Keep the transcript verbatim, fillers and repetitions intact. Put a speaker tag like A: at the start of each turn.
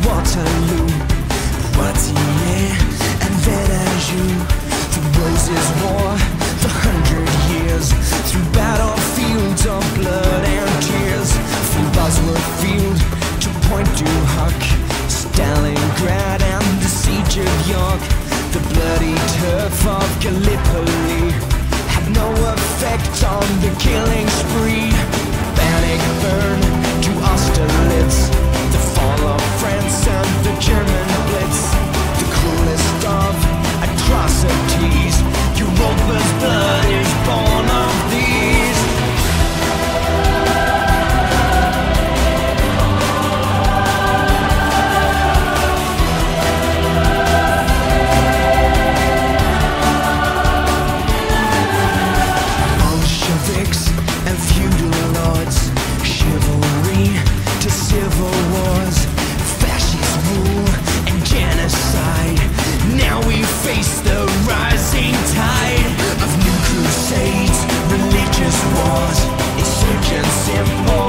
A: Waterloo, Poitiers, and Veragou. Through Roses' War, for hundred years, through battlefields of blood and tears, from Bosworth Field to Point du Hoc, Stalingrad and the Siege of York. The bloody turf of Gallipoli had no effect on the killing spree. Bannockburn to Austerlitz, the fall of France and the German Blitz, the cruelest of atrocities. Europa's blood is born of these. Bolsheviks and feudal lords, chivalry to civil wars, fascist rule and genocide. Now we face the rising tide of new crusades, religious wars, insurgents in war.